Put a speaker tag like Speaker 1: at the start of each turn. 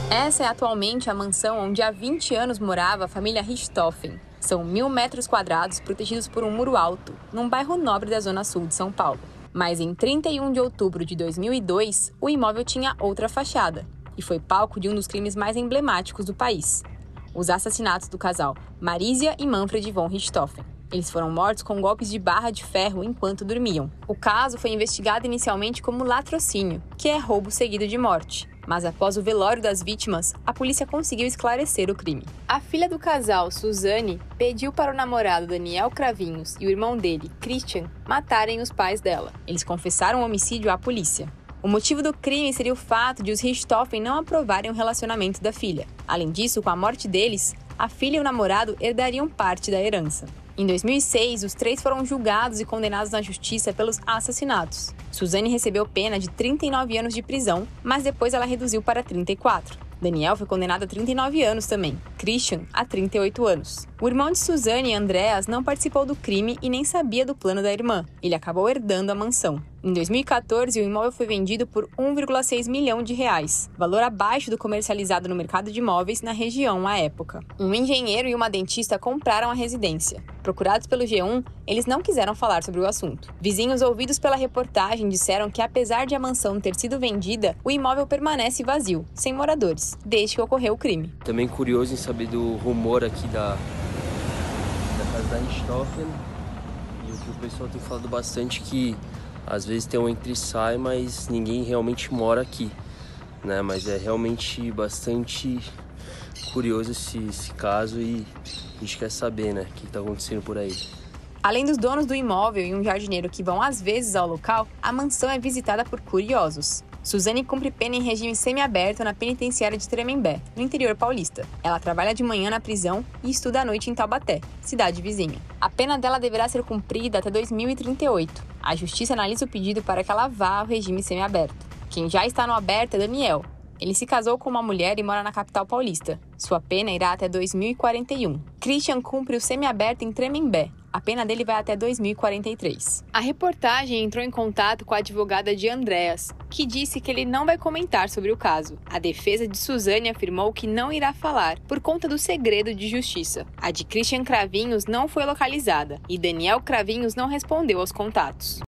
Speaker 1: Essa é atualmente a mansão onde há 20 anos morava a família Richthofen. São 1.000 metros quadrados protegidos por um muro alto, num bairro nobre da zona sul de São Paulo. Mas em 31 de outubro de 2002, o imóvel tinha outra fachada e foi palco de um dos crimes mais emblemáticos do país: os assassinatos do casal Marisia e Manfred von Richthofen. Eles foram mortos com golpes de barra de ferro enquanto dormiam. O caso foi investigado inicialmente como latrocínio, que é roubo seguido de morte. Mas após o velório das vítimas, a polícia conseguiu esclarecer o crime. A filha do casal, Suzane, pediu para o namorado Daniel Cravinhos e o irmão dele, Christian, matarem os pais dela. Eles confessaram o homicídio à polícia. O motivo do crime seria o fato de os Richthofen não aprovarem o relacionamento da filha. Além disso, com a morte deles, a filha e o namorado herdariam parte da herança. Em 2006, os três foram julgados e condenados na justiça pelos assassinatos. Suzane recebeu pena de 39 anos de prisão, mas depois ela reduziu para 34. Daniel foi condenado a 39 anos também, Christian a 38 anos. O irmão de Suzane, Andreas, não participou do crime e nem sabia do plano da irmã. Ele acabou herdando a mansão. Em 2014, o imóvel foi vendido por R$1,6 milhão, valor abaixo do comercializado no mercado de imóveis na região à época. Um engenheiro e uma dentista compraram a residência. Procurados pelo G1, eles não quiseram falar sobre o assunto. Vizinhos ouvidos pela reportagem disseram que, apesar de a mansão ter sido vendida, o imóvel permanece vazio, sem moradores, desde que ocorreu o crime.
Speaker 2: Também curioso em saber do rumor aqui da casa da Richthofen, e o que o pessoal tem falado bastante, que às vezes tem um entra e sai, mas ninguém realmente mora aqui, né? Mas é realmente bastante curioso esse caso e a gente quer saber, né, o que está acontecendo por aí.
Speaker 1: Além dos donos do imóvel e um jardineiro que vão às vezes ao local, a mansão é visitada por curiosos. Suzane cumpre pena em regime semiaberto na penitenciária de Tremembé, no interior paulista. Ela trabalha de manhã na prisão e estuda à noite em Taubaté, cidade vizinha. A pena dela deverá ser cumprida até 2038. A justiça analisa o pedido para que ela vá ao regime semiaberto. Quem já está no aberto é Daniel. Ele se casou com uma mulher e mora na capital paulista. Sua pena irá até 2041. Christian cumpre o semiaberto em Tremembé. A pena dele vai até 2043. A reportagem entrou em contato com a advogada de Andreas, que disse que ele não vai comentar sobre o caso. A defesa de Suzane afirmou que não irá falar, por conta do segredo de justiça. A de Christian Cravinhos não foi localizada, e Daniel Cravinhos não respondeu aos contatos.